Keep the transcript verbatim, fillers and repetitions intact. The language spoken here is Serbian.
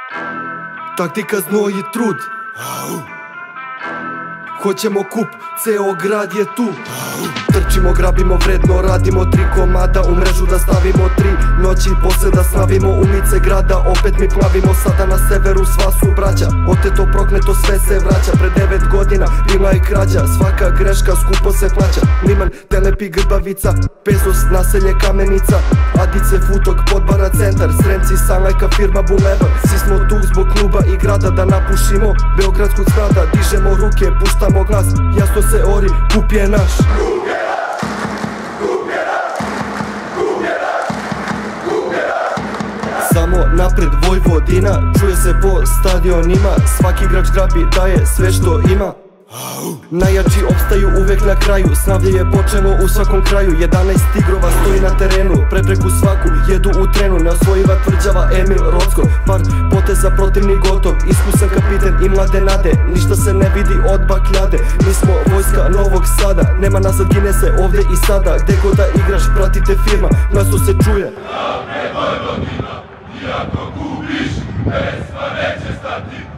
Taktika, znoj i trud. Hoćemo kup, ceo grad je tu. Trčimo, grabimo, vredno radimo. Tri komada u mrežu da stavimo. Tri noći posle da slavimo. Ulice grada opet mi plavimo. Sada na severu sva su braća. Oteto prokleto sve se vraća. Pre devet godina bila je krađa. Svaka greška skupo se plaća. Liman, Telepi, Grbavica, Pezos, naselje Kamenica, Adice, Futok, Podbara, centar, Sremci, Sanlajka, firma Bulevar. Svi smo tu zbog kluba i grada da napušimo beogradskog zgrada. Dižemo ruke, puštamo glas, jasno se ori, kup je naš. Samo napred Vojvodina, čuje se po stadionima. Svaki igrač grabi, daje sve što ima. Najjači opstaju uvek na kraju. Slavlje je počelo u svakom kraju. Jedanaest tigrova stoji na terenu. Prepreku svaku jedu u trenu. Neosvojiva tvrđava Emil Rocko. Par poteza, protivnik gotov. Iskusan kapiten i mlade nade. Ništa se ne vidi od bakljade. Mi smo vojska Novog Sada. Nema nazad, gine se ovde i sada. Gde god da igraš, pratite firma. Glaso se čuje. Napred Vojvodina, iako gubiš, pesma neće stati.